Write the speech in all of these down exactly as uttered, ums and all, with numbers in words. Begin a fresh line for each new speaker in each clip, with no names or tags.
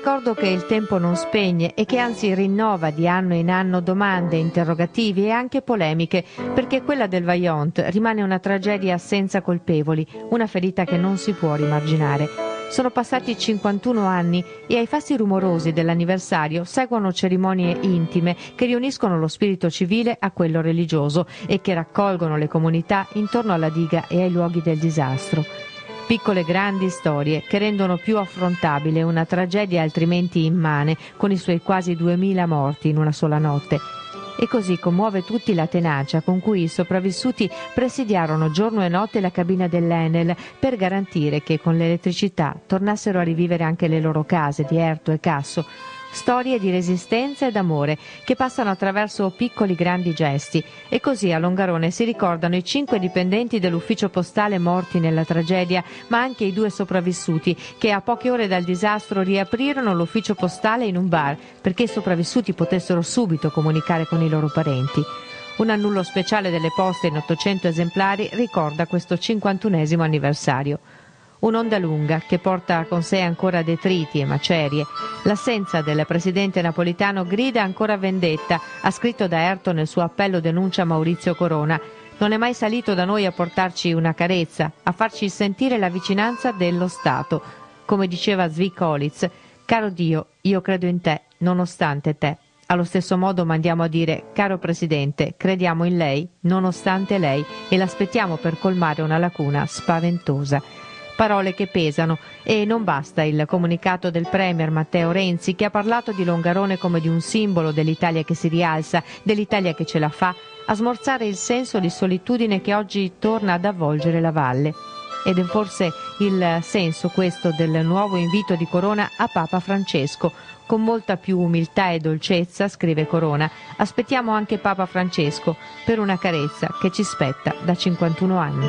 Ricordo che il tempo non spegne e che anzi rinnova di anno in anno domande, interrogativi e anche polemiche, perché quella del Vajont rimane una tragedia senza colpevoli, una ferita che non si può rimarginare. Sono passati cinquantuno anni e ai fasti rumorosi dell'anniversario seguono cerimonie intime che riuniscono lo spirito civile a quello religioso e che raccolgono le comunità intorno alla diga e ai luoghi del disastro. Piccole grandi storie che rendono più affrontabile una tragedia altrimenti immane, con i suoi quasi duemila morti in una sola notte. E così commuove tutti la tenacia con cui i sopravvissuti presidiarono giorno e notte la cabina dell'Enel per garantire che con l'elettricità tornassero a rivivere anche le loro case di Erto e Casso. Storie di resistenza ed amore che passano attraverso piccoli grandi gesti, e così a Longarone si ricordano i cinque dipendenti dell'ufficio postale morti nella tragedia, ma anche i due sopravvissuti che a poche ore dal disastro riaprirono l'ufficio postale in un bar perché i sopravvissuti potessero subito comunicare con i loro parenti. Un annullo speciale delle poste in ottocento esemplari ricorda questo cinquantunesimo anniversario. Un'onda lunga che porta con sé ancora detriti e macerie. L'assenza del presidente napolitano grida ancora vendetta, ha scritto da Erto nel suo appello denuncia Maurizio Corona. Non è mai salito da noi a portarci una carezza, a farci sentire la vicinanza dello Stato. Come diceva Zvi Kolitz, caro Dio, io credo in te, nonostante te. Allo stesso modo mandiamo a dire, caro Presidente, crediamo in lei, nonostante lei, e l'aspettiamo per colmare una lacuna spaventosa. Parole che pesano, e non basta il comunicato del Premier Matteo Renzi, che ha parlato di Longarone come di un simbolo dell'Italia che si rialza, dell'Italia che ce la fa, a smorzare il senso di solitudine che oggi torna ad avvolgere la valle. Ed è forse il senso questo del nuovo invito di Corona a Papa Francesco. Con molta più umiltà e dolcezza, scrive Corona, aspettiamo anche Papa Francesco per una carezza che ci spetta da cinquantuno anni.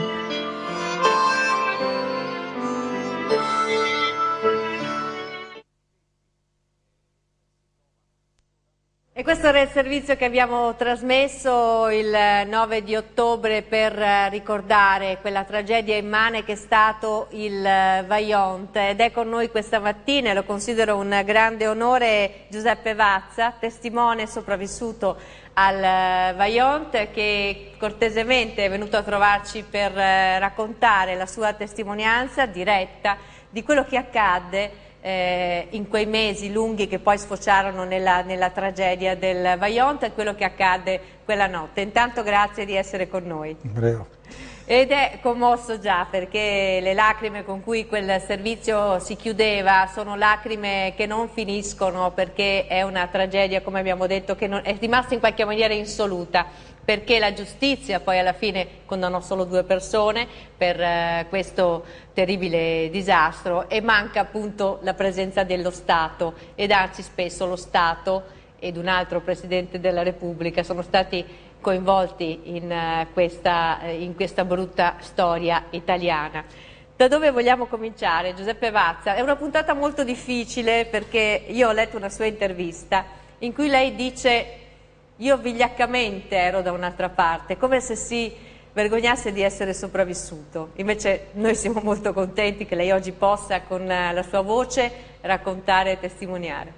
E questo era il servizio che abbiamo trasmesso il nove di ottobre per ricordare quella tragedia immane che è stato il Vajont, ed è con noi questa mattina, e lo considero un grande onore, Giuseppe Vazza, testimone sopravvissuto al Vajont, che cortesemente è venuto a trovarci per raccontare la sua testimonianza diretta di quello che accadde Eh, in quei mesi lunghi che poi sfociarono nella, nella tragedia del Vajont, e quello che accadde quella notte. Intanto grazie di essere con noi.
Prego.
Ed è commosso già, perché le lacrime con cui quel servizio si chiudeva sono lacrime che non finiscono, perché è una tragedia, come abbiamo detto, che non, è rimasta in qualche maniera insoluta, perché la giustizia poi alla fine condannò solo due persone per eh, questo terribile disastro, e manca appunto la presenza dello Stato, ed anzi spesso lo Stato ed un altro Presidente della Repubblica sono stati coinvolti in, uh, questa, uh, in questa brutta storia italiana. Da dove vogliamo cominciare, Giuseppe Vazza? È una puntata molto difficile, perché io ho letto una sua intervista in cui lei dice: io vigliaccamente ero da un'altra parte, come se si vergognasse di essere sopravvissuto. Invece noi siamo molto contenti che lei oggi possa, con la sua voce, raccontare e testimoniare.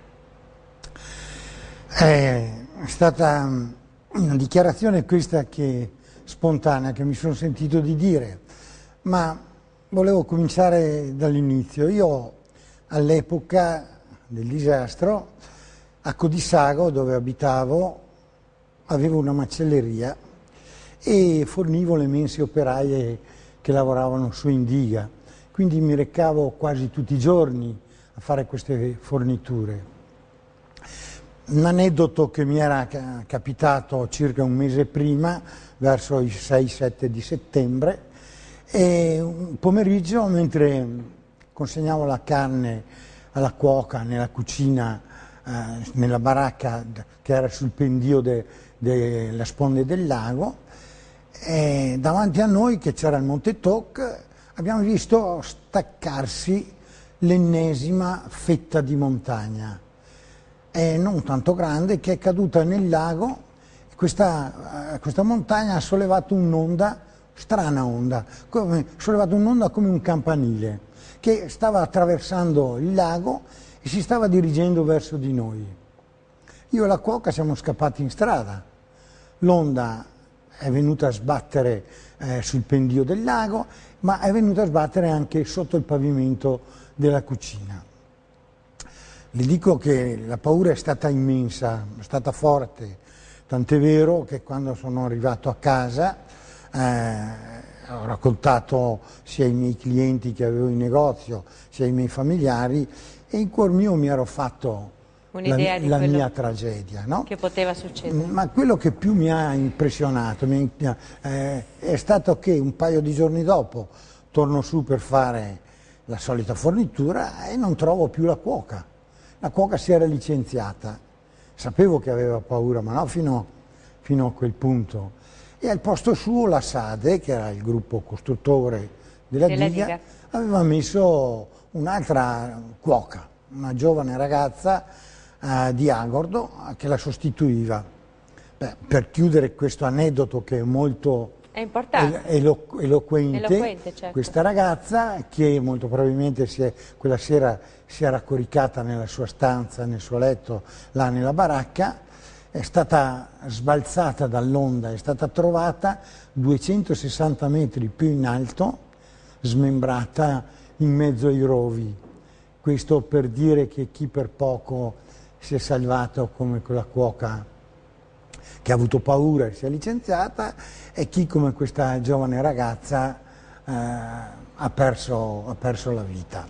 È stata una dichiarazione questa che spontanea, che mi sono sentito di dire, ma volevo cominciare dall'inizio. Io all'epoca del disastro a Codissago, dove abitavo, avevo una macelleria e fornivo le mense operaie che lavoravano su in diga, quindi mi recavo quasi tutti i giorni a fare queste forniture. Un aneddoto che mi era capitato circa un mese prima, verso i sei sette di settembre, e un pomeriggio, mentre consegnavo la carne alla cuoca nella cucina, eh, nella baracca che era sul pendio delle sponde del lago, e davanti a noi, che c'era il Monte Toc, abbiamo visto staccarsi l'ennesima fetta di montagna, e non tanto grande, che è caduta nel lago. Questa, questa montagna ha sollevato un'onda, strana onda, come, sollevato un'onda come un campanile, che stava attraversando il lago e si stava dirigendo verso di noi. Io e la cuoca siamo scappati in strada, l'onda è venuta a sbattere eh, sul pendio del lago, ma è venuta a sbattere anche sotto il pavimento della cucina. Le dico che la paura è stata immensa, è stata forte, tant'è vero che quando sono arrivato a casa eh, ho raccontato sia ai miei clienti che avevo in negozio, sia ai miei familiari, e in cuor mio mi ero fatto la, la mia tragedia, no?
Che poteva succedere.
Ma quello che più mi ha impressionato mi ha, eh, è stato che un paio di giorni dopo torno su per fare la solita fornitura e non trovo più la cuoca. La cuoca si era licenziata, sapevo che aveva paura, ma no fino, fino a quel punto. E al posto suo la SADE, che era il gruppo costruttore della, della diga, diga, aveva messo un'altra cuoca, una giovane ragazza eh, di Agordo che la sostituiva. Beh, per chiudere questo aneddoto che è molto
è importante.
elo eloquente,
eloquente certo.
Questa ragazza, che molto probabilmente si è, quella sera si era coricata nella sua stanza, nel suo letto, là nella baracca, è stata sbalzata dall'onda, è stata trovata duecentosessanta metri più in alto, smembrata in mezzo ai rovi. Questo per dire che chi per poco si è salvato come quella cuoca che ha avuto paura e si è licenziata, e chi come questa giovane ragazza eh, ha, perso, ha perso la vita.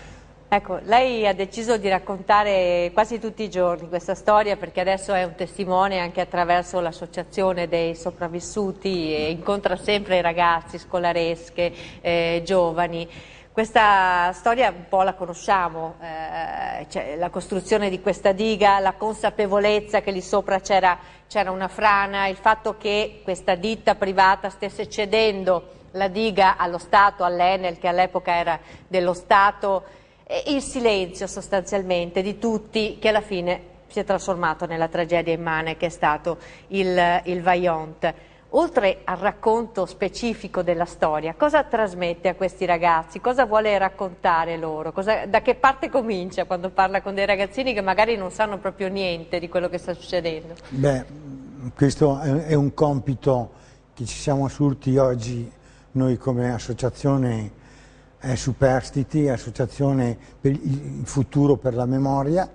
Ecco, lei ha deciso di raccontare quasi tutti i giorni questa storia perché adesso è un testimone anche attraverso l'associazione dei sopravvissuti e incontra sempre i ragazzi, scolaresche, eh, giovani. Questa storia un po' la conosciamo, eh, cioè la costruzione di questa diga, la consapevolezza che lì sopra c'era una frana, il fatto che questa ditta privata stesse cedendo la diga allo Stato, all'Enel che all'epoca era dello Stato, e il silenzio sostanzialmente di tutti che alla fine si è trasformato nella tragedia immane che è stato il, il Vajont. Oltre al racconto specifico della storia, cosa trasmette a questi ragazzi? Cosa vuole raccontare loro? Cosa, da che parte comincia quando parla con dei ragazzini che magari non sanno proprio niente di quello che sta succedendo?
Beh, questo è un compito che ci siamo assunti oggi noi come associazione eh, Superstiti, associazione per il futuro per la memoria,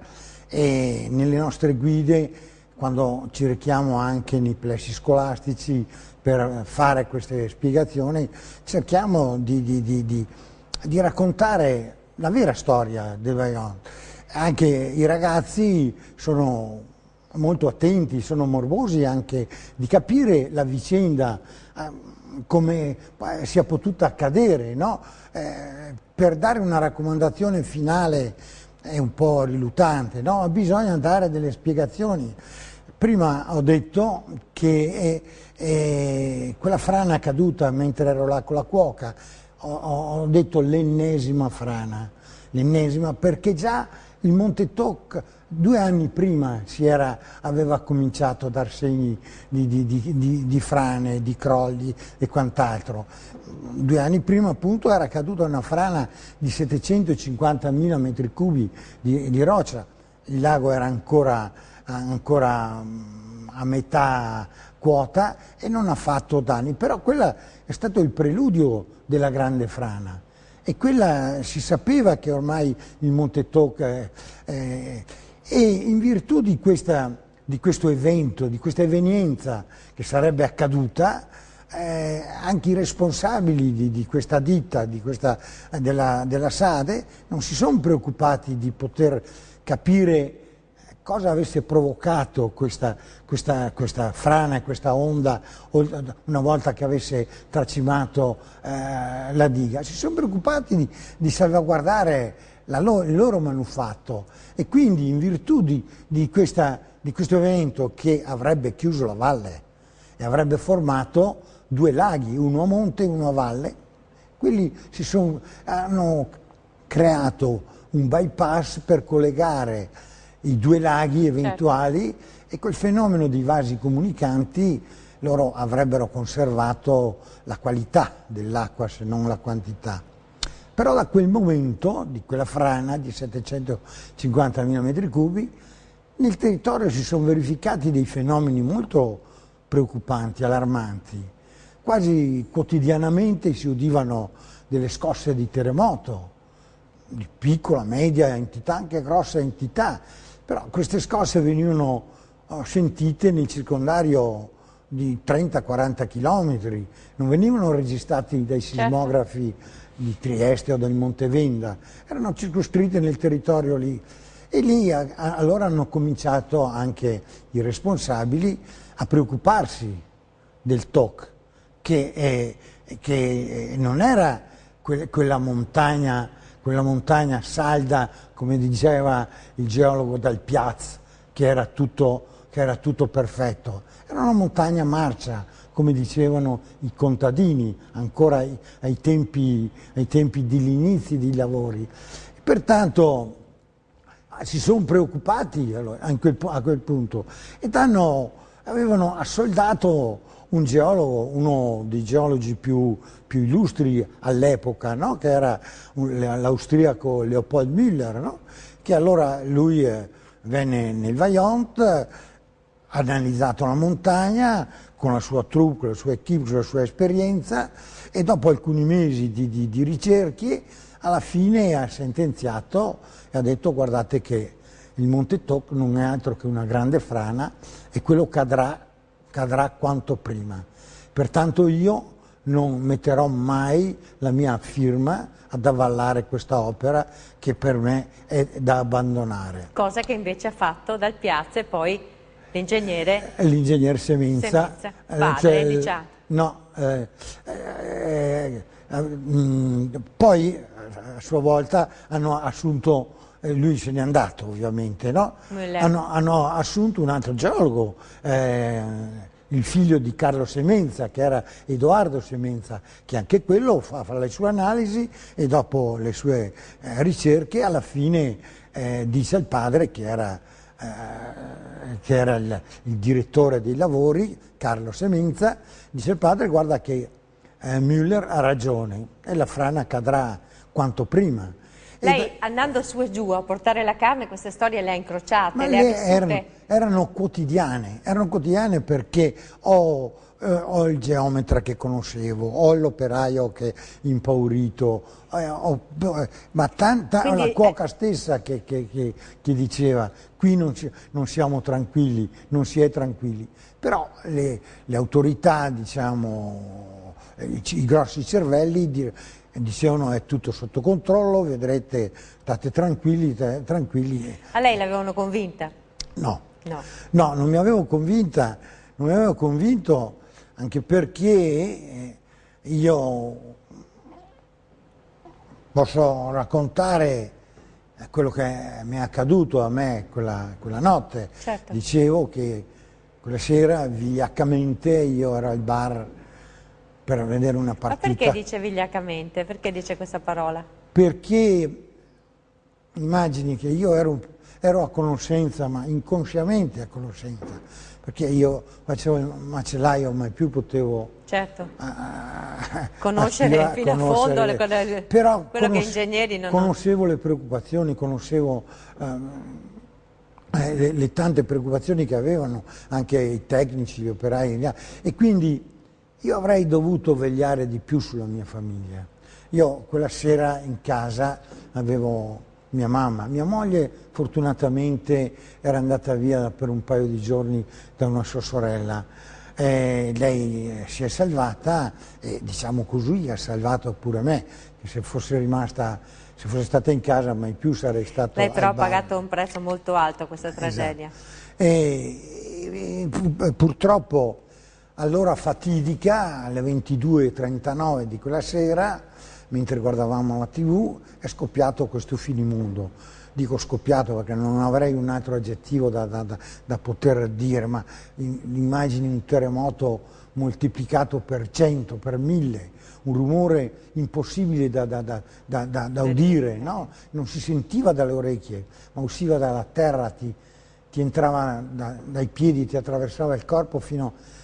e nelle nostre guide, quando ci rechiamo anche nei plessi scolastici per fare queste spiegazioni, cerchiamo di, di, di, di, di raccontare la vera storia del Vajont. Anche i ragazzi sono molto attenti, sono morbosi anche di capire la vicenda, eh, come sia potuta accadere, no? Eh, per dare una raccomandazione finale è un po' riluttante, no? Bisogna dare delle spiegazioni. Prima ho detto che eh, eh, quella frana caduta mentre ero là con la cuoca, ho, ho detto l'ennesima frana, l'ennesima, perché già il Monte Toc due anni prima si era, aveva cominciato a dar segni di, di, di, di, di frane, di crolli e quant'altro. Due anni prima appunto era caduta una frana di settecentocinquantamila metri cubi di, di roccia, il lago era ancora ancora a metà quota e non ha fatto danni, però quella è stato il preludio della grande frana, e quella si sapeva che ormai il Monte Toc eh, eh, e in virtù di, questa, di questo evento, di questa evenienza che sarebbe accaduta, eh, anche i responsabili di, di questa ditta, di questa, della, della SADE, non si sono preoccupati di poter capire cosa avesse provocato questa, questa, questa frana e questa onda una volta che avesse tracimato eh, la diga. Si sono preoccupati di, di salvaguardare la lo, il loro manufatto, e quindi in virtù di, di, questa, di questo evento che avrebbe chiuso la valle e avrebbe formato due laghi, uno a monte e uno a valle, quelli si sono, hanno creato un bypass per collegare i due laghi eventuali, certo. E col fenomeno dei vasi comunicanti loro avrebbero conservato la qualità dell'acqua se non la quantità. Però da quel momento, di quella frana di settecentocinquantamila metri cubi, nel territorio si sono verificati dei fenomeni molto preoccupanti, allarmanti. Quasi quotidianamente si udivano delle scosse di terremoto, di piccola, media entità, anche grossa entità, però queste scosse venivano sentite nel circondario di trenta quaranta chilometri, non venivano registrati dai sismografi di Trieste o del Montevenda, erano circoscritte nel territorio lì. E lì a, a, allora hanno cominciato anche i responsabili a preoccuparsi del T O C, che, è, che non era que, quella, montagna, quella montagna salda, come diceva il geologo Dal Piaz, che era tutto, che era tutto perfetto. Era una montagna marcia, come dicevano i contadini, ancora ai, ai tempi, ai tempi degli inizi dei lavori. Pertanto si sono preoccupati a quel, a quel punto ed hanno, avevano assoldato un geologo, uno dei geologi più, più illustri all'epoca, no? Che era l'austriaco Leopold Müller, no? Che allora lui eh, venne nel Vajont, ha analizzato la montagna con la sua troupe, con la sua equipe, con la sua esperienza, e dopo alcuni mesi di, di, di ricerche alla fine ha sentenziato e ha detto: guardate che il Monte Toc non è altro che una grande frana e quello cadrà, cadrà quanto prima. Pertanto io non metterò mai la mia firma ad avvallare questa opera che per me è da abbandonare.
Cosa che invece ha fatto Dal Piaz e poi l'ingegnere
L'ingegnere Semenza.
Semenza, padre,
cioè,
diciamo.
No, eh, eh, eh, mh, poi a sua volta hanno assunto, eh, lui se n'è andato ovviamente, no? Hanno, hanno assunto un altro geologo, eh, il figlio di Carlo Semenza, che era Edoardo Semenza, che anche quello fa, fa le sue analisi e dopo le sue eh, ricerche alla fine eh, dice al padre, che era, eh, che era il, il direttore dei lavori, Carlo Semenza, dice al padre: guarda che eh, Müller ha ragione e la frana cadrà quanto prima.
Lei
e,
andando su e giù a portare la carne, queste storie le ha incrociate,
ma
le ha
le
vissute?
Erano, erano quotidiane, erano quotidiane perché ho, eh, ho il geometra che conoscevo, ho l'operaio che impaurito, eh, ho, ma tanta,
Quindi,
la cuoca stessa che, che, che, che diceva: qui non, ci, non siamo tranquilli, non si è tranquilli. Però le, le autorità, diciamo, i, i grossi cervelli di, dicevano: è tutto sotto controllo, vedrete, state tranquilli, tranquilli.
A lei l'avevano convinta?
No.
No.
No, non mi avevo convinta, non mi avevo convinto anche perché io posso raccontare quello che mi è accaduto a me quella, quella notte.
Certo.
Dicevo che quella sera vigliaccamente io ero al bar per vedere una partita.
Ma perché dice vigliaccamente? Perché dice questa parola?
Perché immagini che io ero, ero a conoscenza, ma inconsciamente a conoscenza, perché io facevo il macellaio, mai più potevo
certo.
uh,
conoscere
aspira,
fino
conoscere,
a fondo le, le,
però
quello
conos-
che ingegneri non
conoscevo le preoccupazioni, conoscevo uh, le, le tante preoccupazioni che avevano anche i tecnici, gli operai, gli altri, e quindi io avrei dovuto vegliare di più sulla mia famiglia. Io quella sera in casa avevo mia mamma, mia moglie fortunatamente era andata via per un paio di giorni da una sua sorella. Eh, lei si è salvata e, diciamo così, ha salvato pure me, che se fosse rimasta, se fosse stata in casa mai più sarei stato.
Lei però ha
bar.
pagato un prezzo molto alto questa tragedia.
Esatto. E, e, purtroppo all'ora fatidica, alle ventidue e trentanove di quella sera, mentre guardavamo la tivù, è scoppiato questo finimondo. Dico scoppiato perché non avrei un altro aggettivo da, da, da, da poter dire, ma immagini un terremoto moltiplicato per cento, per mille, un rumore impossibile da, da, da, da, da, da udire, no? Non si sentiva dalle orecchie, ma usciva dalla terra, ti, ti entrava da, dai piedi, ti attraversava il corpo fino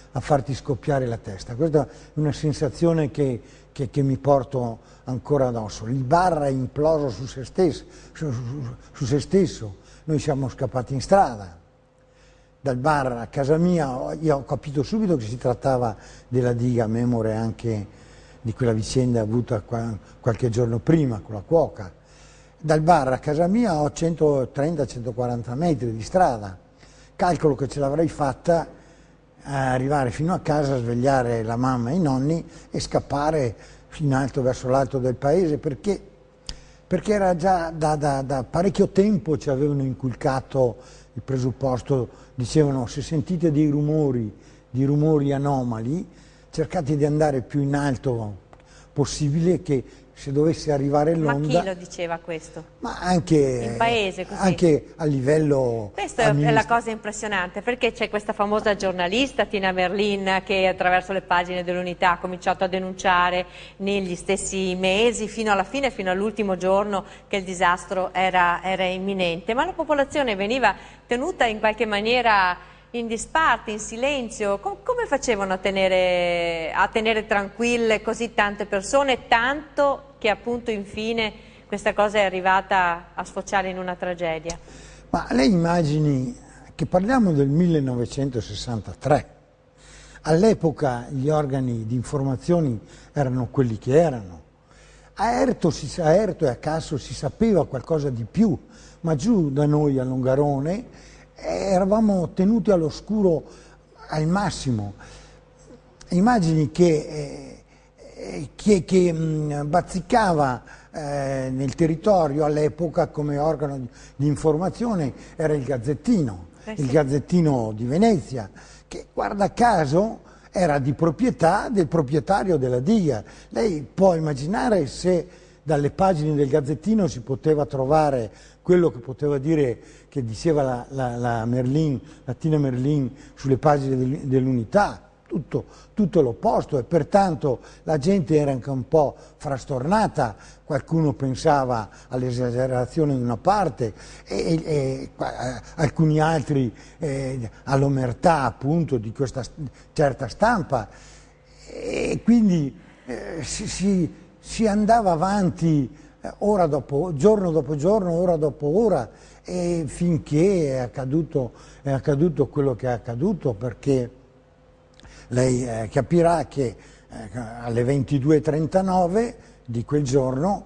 a farti scoppiare la testa. Questa è una sensazione che, che, che mi porto ancora addosso. Il bar è imploso su se stesso, su, su, su se stesso. Noi siamo scappati in strada. Dal bar a casa mia io ho capito subito che si trattava della diga, memore anche di quella vicenda avuta qualche giorno prima con la cuoca. Dal bar a casa mia ho centotrenta centoquaranta metri di strada. Calcolo che ce l'avrei fatta a arrivare fino a casa, svegliare la mamma e i nonni e scappare in alto verso l'alto del paese, perché, perché era già da, da, da parecchio tempo ci avevano inculcato il presupposto, dicevano: se sentite dei rumori, di rumori anomali, cercate di andare più in alto possibile, che se dovesse arrivare l'onda...
Ma chi lo diceva questo?
Ma anche,
in paese, così.
Anche a livello...
Questa è la cosa impressionante, perché c'è questa famosa giornalista, Tina Merlin, che attraverso le pagine dell'Unità ha cominciato a denunciare negli stessi mesi, fino alla fine, fino all'ultimo giorno, che il disastro era, era imminente. Ma la popolazione veniva tenuta in qualche maniera in disparte, in silenzio. Com- come facevano a tenere, a tenere tranquille così tante persone, tanto che appunto infine questa cosa è arrivata a sfociare in una tragedia?
Ma lei immagini che parliamo del millenovecentosessantatré, all'epoca gli organi di informazioni erano quelli che erano. A Erto, si, a Erto e a Casso si sapeva qualcosa di più, ma giù da noi a Longarone eravamo tenuti all'oscuro al massimo. Immagini che, eh, che, che mh, bazzicava eh, nel territorio all'epoca come organo di, di informazione era il Gazzettino, eh sì. il Gazzettino di Venezia, che guarda caso era di proprietà del proprietario della diga. Lei può immaginare se dalle pagine del Gazzettino si poteva trovare quello che poteva dire, che diceva la, la, la Merlin, la Tina Merlin sulle pagine del, dell'Unità, tutto, tutto l'opposto, e pertanto la gente era anche un po' frastornata, qualcuno pensava all'esagerazione di una parte e, e, e alcuni altri eh, all'omertà appunto di questa certa stampa, e quindi eh, si, si, si andava avanti ora dopo, giorno dopo giorno, ora dopo ora, e finché è accaduto, è accaduto quello che è accaduto, perché lei eh, capirà che eh, alle ventidue e trentanove di quel giorno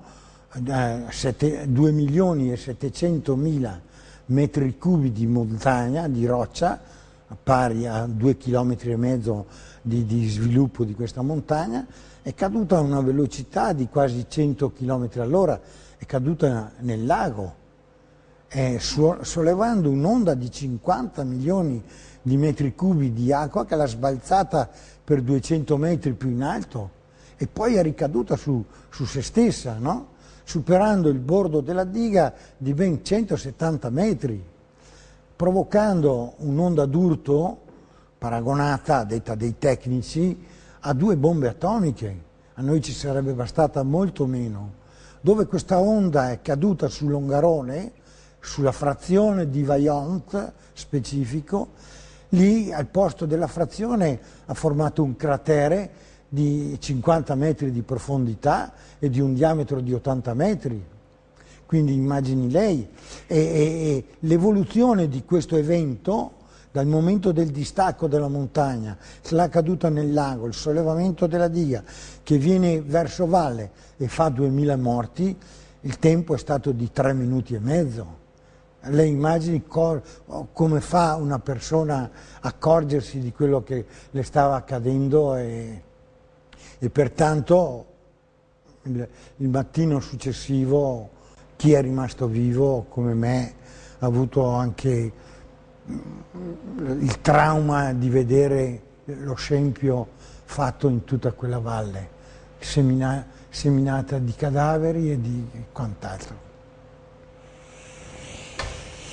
eh, due milioni e settecentomila metri cubi di montagna, di roccia, pari a due chilometri e mezzo di, di sviluppo di questa montagna, è caduta a una velocità di quasi cento chilometri all'ora, è caduta nel lago, eh, sollevando un'onda di cinquanta milioni di metri cubi di acqua che l'ha sbalzata per duecento metri più in alto, e poi è ricaduta su, su se stessa, no? Superando il bordo della diga di ben centosettanta metri, provocando un'onda d'urto paragonata, detta dei tecnici, a due bombe atomiche. A noi ci sarebbe bastata molto meno. Dove questa onda è caduta sul Longarone, sulla frazione di Vaillant specifico, lì al posto della frazione ha formato un cratere di cinquanta metri di profondità e di un diametro di ottanta metri. Quindi immagini lei, e, e, e l'evoluzione di questo evento dal momento del distacco della montagna, la caduta nel lago, il sollevamento della diga che viene verso valle e fa duemila morti, il tempo è stato di tre minuti e mezzo. Lei immagini co- come fa una persona a accorgersi di quello che le stava accadendo, e, e pertanto il, il mattino successivo chi è rimasto vivo come me ha avuto anche il trauma di vedere lo scempio fatto in tutta quella valle, semina, seminata di cadaveri e di quant'altro.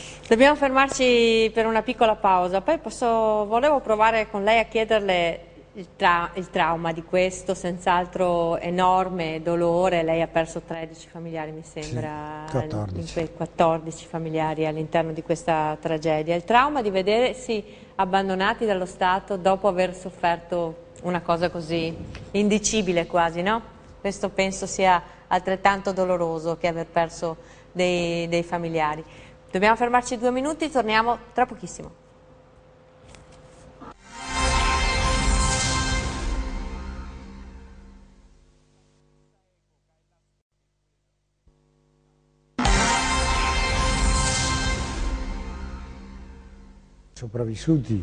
Dobbiamo fermarci per una piccola pausa, poi posso, volevo provare con lei a chiederle il, tra il trauma di questo, senz'altro enorme dolore. Lei ha perso tredici familiari, mi sembra,
sì, quattordici.
In quei quattordici familiari all'interno di questa tragedia. Il trauma di vedersi abbandonati dallo Stato dopo aver sofferto una cosa così indicibile quasi, no? Questo penso sia altrettanto doloroso che aver perso dei, dei familiari. Dobbiamo fermarci due minuti, torniamo tra pochissimo.
Sopravvissuti.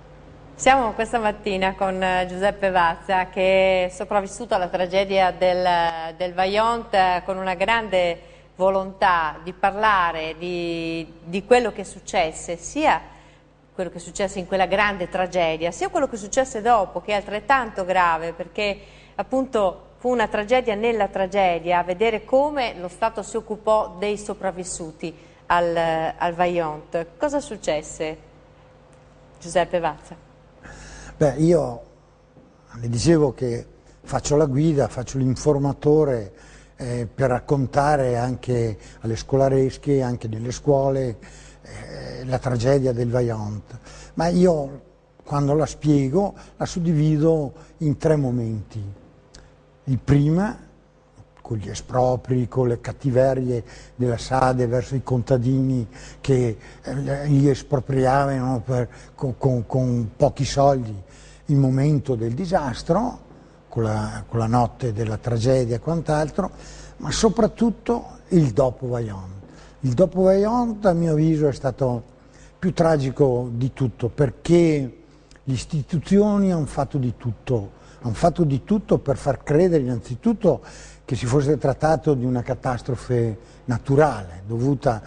Siamo questa mattina con Giuseppe Vazza, che è sopravvissuto alla tragedia del, del Vajont con una grande volontà di parlare di, di quello che successe, sia quello che successe in quella grande tragedia, sia quello che successe dopo, che è altrettanto grave, perché appunto fu una tragedia nella tragedia, vedere come lo Stato si occupò dei sopravvissuti al, al Vajont. Cosa successe? Giuseppe Vazza.
Beh, io le dicevo che faccio la guida, faccio l'informatore eh, per raccontare anche alle scolaresche, anche nelle scuole, eh, la tragedia del Vajont. Ma io, quando la spiego, la suddivido in tre momenti. Il prima, con gli espropri, con le cattiverie della Sade verso i contadini che eh, li espropriavano per, con, con, con pochi soldi, il momento del disastro, con la, con la notte della tragedia e quant'altro, ma soprattutto il dopo Vajont. Il dopo Vajont, a mio avviso, è stato più tragico di tutto, perché le istituzioni hanno fatto di tutto, hanno fatto di tutto per far credere innanzitutto che si fosse trattato di una catastrofe naturale, dovuta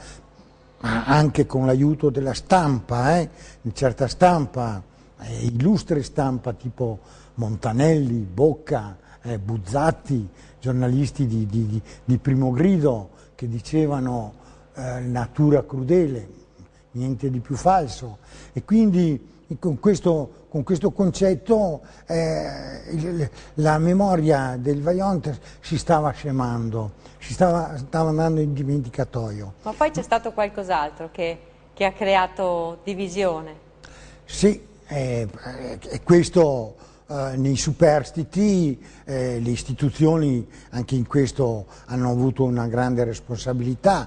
anche con l'aiuto della stampa, eh, di certa stampa, eh, illustre stampa tipo Montanelli, Bocca, eh, Buzzatti, giornalisti di, di, di, di primo grido che dicevano eh, natura crudele, niente di più falso. E quindi con questo, con questo concetto eh, il, la memoria del Vajont si stava scemando, si stava, stava andando in dimenticatoio.
Ma poi c'è stato qualcos'altro che, che ha creato divisione?
Sì, e eh, questo eh, nei superstiti eh, le istituzioni anche in questo hanno avuto una grande responsabilità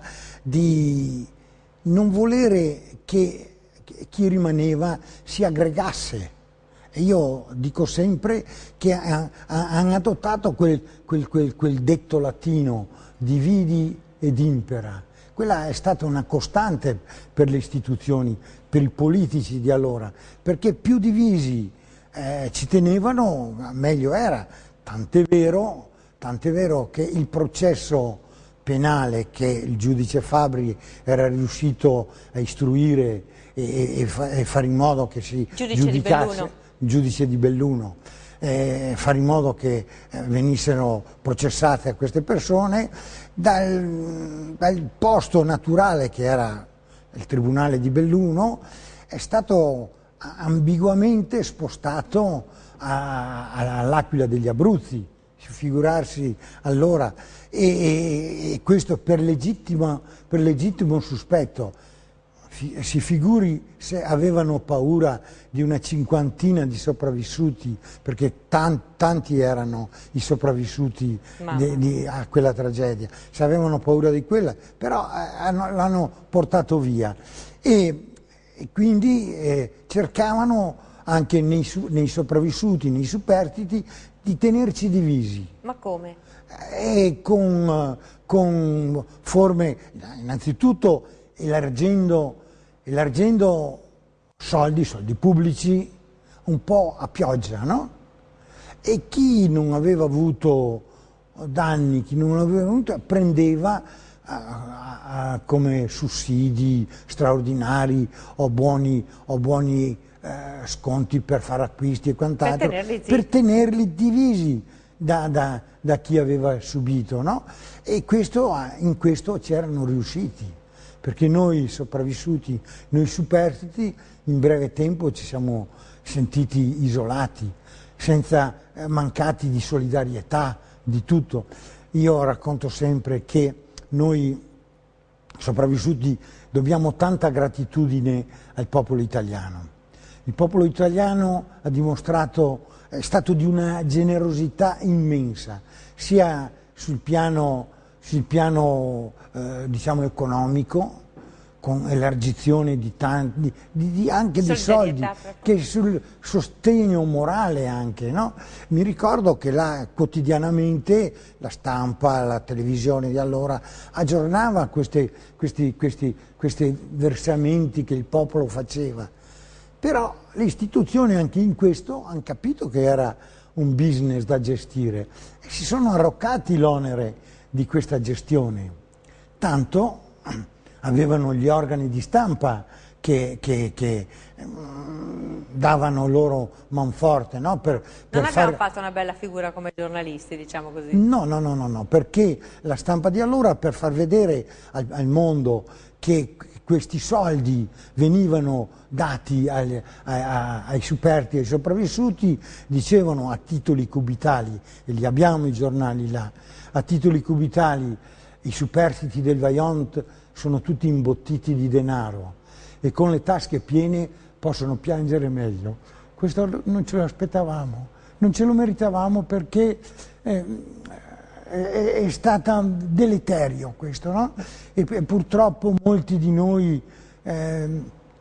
di non volere che chi rimaneva si aggregasse. E io dico sempre che ha, ha, hanno adottato quel, quel, quel, quel detto latino, dividi ed impera. Quella è stata una costante per le istituzioni, per i politici di allora, perché più divisi eh, ci tenevano, meglio era. Tant'è vero, tant'è vero che il processo penale che il giudice Fabbri era riuscito a istruire e, e, fa, e fare in modo che si
giudice
giudicasse,
di
il giudice di Belluno, eh, fare in modo che eh, venissero processate queste persone dal, dal posto naturale che era il tribunale di Belluno, è stato ambiguamente spostato all'Aquila degli Abruzzi, figurarsi allora, e, e, e questo per legittimo, per legittimo sospetto. Si figuri se avevano paura di una cinquantina di sopravvissuti, perché tan, tanti erano i sopravvissuti di, di, a quella tragedia, se avevano paura di quella, però eh, l'hanno portato via e, e quindi eh, cercavano anche nei, nei sopravvissuti, nei superstiti, di tenerci divisi.
Ma come?
E con, con forme, innanzitutto elargendo elargendo soldi, soldi pubblici, un po' a pioggia, no? E chi non aveva avuto danni, chi non aveva avuto, prendeva a, a, a, come sussidi straordinari o buoni, o buoni eh, sconti per fare acquisti e quant'altro,
per tenerli,
per tenerli divisi da, da, da chi aveva subito, no? E questo, in questo c'erano riusciti. Perché noi sopravvissuti, noi superstiti, in breve tempo ci siamo sentiti isolati, senza eh, mancati di solidarietà, di tutto. Io racconto sempre che noi sopravvissuti dobbiamo tanta gratitudine al popolo italiano. Il popolo italiano ha dimostrato, è stato di una generosità immensa, sia sul piano, sul piano eh, diciamo economico, con elargizione di tanti, di, di, anche di soldi, che sul sostegno morale anche, no? Mi ricordo che là, quotidianamente la stampa, la televisione di allora aggiornava queste, questi, questi, questi versamenti che il popolo faceva, però le istituzioni anche in questo hanno capito che era un business da gestire e si sono arroccati l'onere di questa gestione, tanto avevano gli organi di stampa che, che, che um, davano loro manforte, no? Per, per
non abbiamo
fare...
fatto una bella figura come giornalisti, diciamo così.
No, no, no, no, no, perché la stampa di allora, per far vedere al, al mondo che questi soldi venivano dati ai, ai, ai superstiti e ai sopravvissuti, dicevano a titoli cubitali, e li abbiamo i giornali là, a titoli cubitali i superstiti del Vajont sono tutti imbottiti di denaro e con le tasche piene possono piangere meglio. Questo non ce lo aspettavamo, non ce lo meritavamo perché eh, è, è stato deleterio questo, no? E, e purtroppo molti di noi, eh,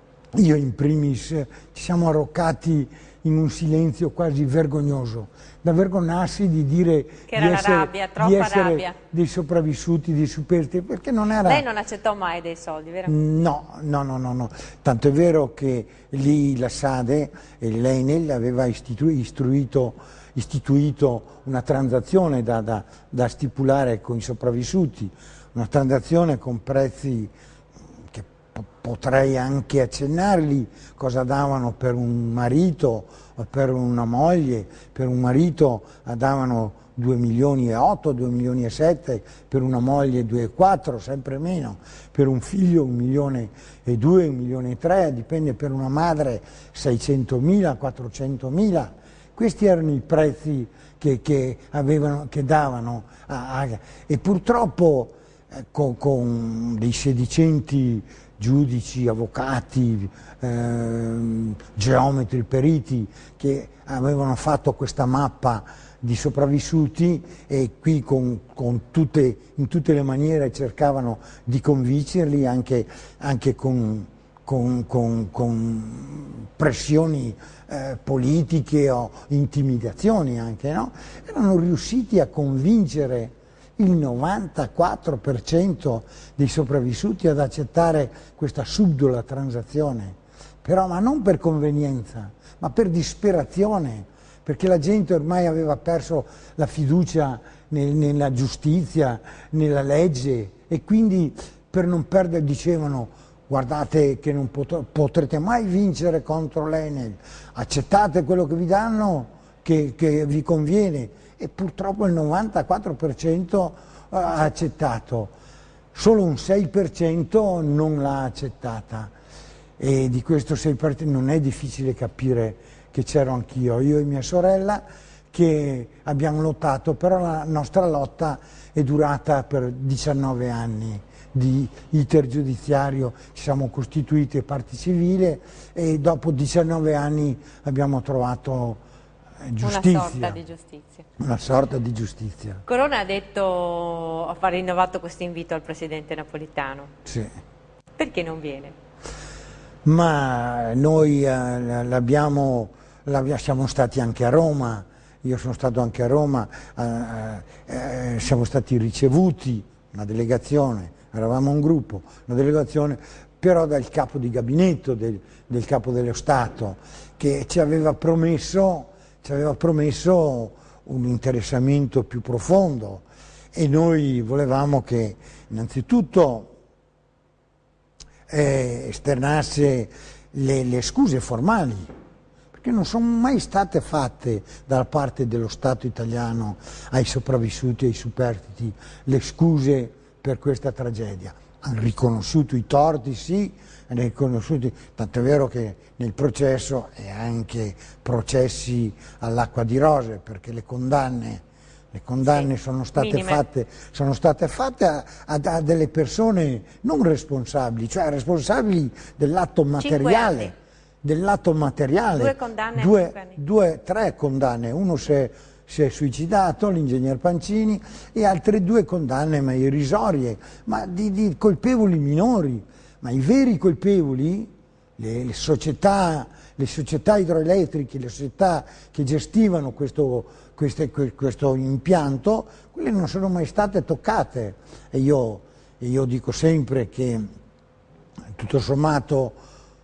io in primis, ci siamo arroccati in un silenzio quasi vergognoso, da vergognarsi di dire
che era
di essere,
rabbia, troppa
di essere
rabbia.
Dei sopravvissuti, dei superstiti, perché non era...
Lei non accettò mai dei soldi, vero?
No, no, no, no, no. Tanto è vero che lì la Sade e l'Enel aveva istitu istruito, istituito una transazione da, da, da stipulare con i sopravvissuti, una transazione con prezzi che potrei anche accennarli, cosa davano per un marito o per una moglie. Per un marito davano due milioni e otto, due milioni e sette, per una moglie due e quattro, sempre meno, per un figlio un milione e due, un milione e tre, dipende, per una madre seicentomila, quattrocentomila. Questi erano i prezzi che, che, avevano, che davano a, a, e purtroppo eh, con, con dei sedicenti giudici, avvocati, eh, geometri, periti che avevano fatto questa mappa di sopravvissuti e qui con, con tutte, in tutte le maniere cercavano di convincerli anche, anche con, con, con, con pressioni eh, politiche o intimidazioni anche, no? Erano riusciti a convincere il novantaquattro per cento dei sopravvissuti ad accettare questa subdola transazione, però ma non per convenienza, ma per disperazione, perché la gente ormai aveva perso la fiducia nel, nella giustizia, nella legge e quindi per non perdere dicevano guardate che non pot potrete mai vincere contro l'Enel, accettate quello che vi danno che, che vi conviene. E purtroppo il novantaquattro per cento ha accettato, solo un sei per cento non l'ha accettata e di questo sei per cento non è difficile capire che c'ero anch'io, io e mia sorella che abbiamo lottato, però la nostra lotta è durata per diciannove anni di iter giudiziario, ci siamo costituiti parte civile e dopo diciannove anni abbiamo trovato giustizia.
Una sorta di giustizia.
Una sorta di giustizia.
Corona ha detto, ha rinnovato questo invito al presidente Napolitano.
Sì. Perché
non viene?
Ma noi eh, l'abbiamo, siamo stati anche a Roma, io sono stato anche a Roma, eh, eh, siamo stati ricevuti, una delegazione, eravamo un gruppo, una delegazione però dal capo di gabinetto del, del capo dello Stato che ci aveva promesso ci aveva promesso un interessamento più profondo e noi volevamo che innanzitutto eh, esternasse le, le scuse formali, perché non sono mai state fatte da parte dello Stato italiano ai sopravvissuti, ai superstiti, le scuse per questa tragedia. hanno riconosciuto i torti, sì, hanno riconosciuto, tanto è vero che nel processo e anche processi all'acqua di rose, perché le condanne, le condanne sì, sono, state fatte, sono state fatte a, a, a delle persone non responsabili, cioè responsabili dell'atto materiale. Dell'atto materiale.
Due condanne?
Due, due, tre condanne, uno si è, si è suicidato, l'ingegner Pancini, e altre due condanne, ma irrisorie, ma di, di colpevoli minori. Ma i veri colpevoli, le, le, società, le società idroelettriche, le società che gestivano questo, queste, questo impianto, quelle non sono mai state toccate. E io, e io dico sempre che, tutto sommato,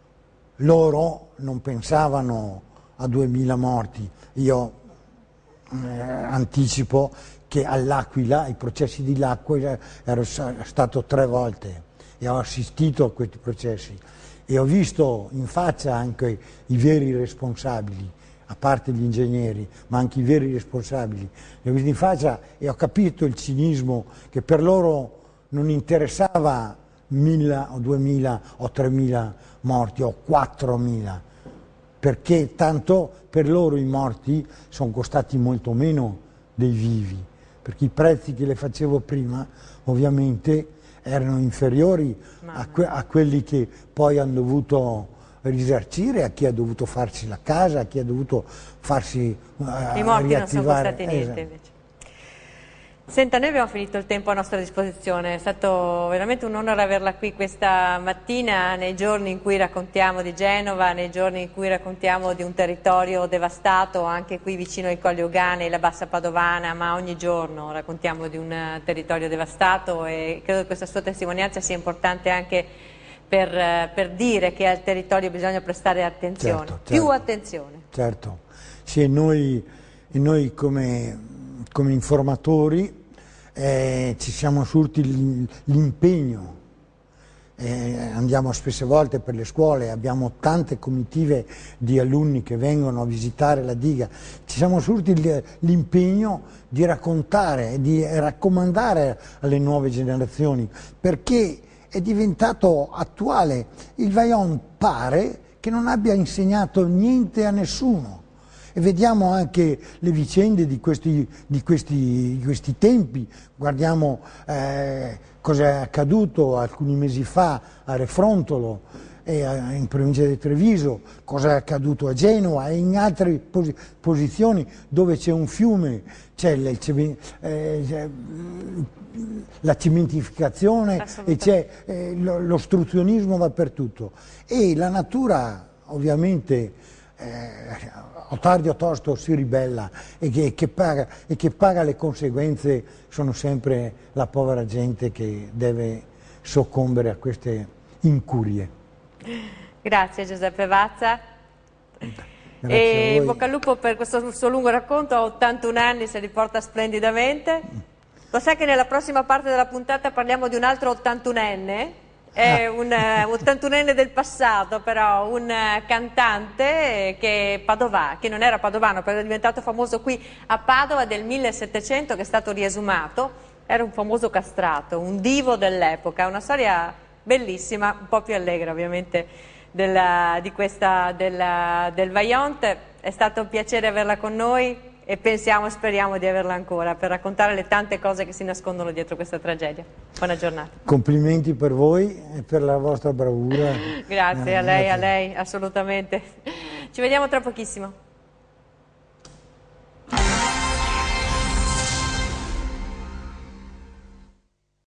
loro non pensavano a duemila morti. Io eh, anticipo che all'Aquila, ai processi di L'Aquila, ero stato tre volte e ho assistito a questi processi e ho visto in faccia anche i veri responsabili, a parte gli ingegneri, ma anche i veri responsabili. Li ho visti in faccia e ho capito il cinismo, che per loro non interessava mille o duemila o tremila morti o quattromila, perché tanto per loro i morti sono costati molto meno dei vivi, perché i prezzi che le facevo prima ovviamente erano inferiori a, que a quelli che poi hanno dovuto risarcire, a chi ha dovuto farsi la casa, a chi ha dovuto farsi uh,
i morti
riattivare.
Non sono costati niente,
esatto.
Invece. Senta, noi abbiamo finito il tempo a nostra disposizione, è stato veramente un onore averla qui questa mattina, nei giorni in cui raccontiamo di Genova, nei giorni in cui raccontiamo di un territorio devastato, anche qui vicino ai Colli Euganei, la Bassa Padovana, ma ogni giorno raccontiamo di un territorio devastato e credo che questa sua testimonianza sia importante anche per, per dire che al territorio bisogna prestare attenzione,
certo, certo,
più attenzione.
Certo, sì, e noi, e noi come, come informatori Eh, ci siamo assunti l'impegno, eh, andiamo spesse volte per le scuole, abbiamo tante comitive di alunni che vengono a visitare la diga, ci siamo assunti l'impegno di raccontare e di raccomandare alle nuove generazioni, perché è diventato attuale. Il Vajont pare che non abbia insegnato niente a nessuno. E vediamo anche le vicende di questi, di questi, di questi tempi, guardiamo eh, cosa è accaduto alcuni mesi fa a Refrontolo, e a, in provincia di Treviso, cosa è accaduto a Genova e in altre posi posizioni dove c'è un fiume, c'è eh, la cementificazione e c'è eh, l'ostruzionismo dappertutto. E la natura ovviamente eh, o tardi o tosto si ribella e che, che paga, e che paga le conseguenze sono sempre la povera gente che deve soccombere a queste incurie.
Grazie Giuseppe Vazza.
Grazie
e in bocca al lupo per questo suo lungo racconto, ha ottantuno anni, se li porta splendidamente. Lo sai che nella prossima parte della puntata parliamo di un altro ottantunenne? È un ottantunenne del passato, però un cantante che, Padova, che non era padovano, però è diventato famoso qui a Padova del millesettecento, che è stato riesumato, era un famoso castrato, un divo dell'epoca, una storia bellissima, un po' più allegra ovviamente della, di questa, della, del Vajont. È stato un piacere averla con noi e pensiamo e speriamo di averla ancora per raccontare le tante cose che si nascondono dietro questa tragedia. Buona giornata.
Complimenti per voi e per la vostra bravura.
Grazie a lei, a lei, assolutamente. Ci vediamo tra pochissimo.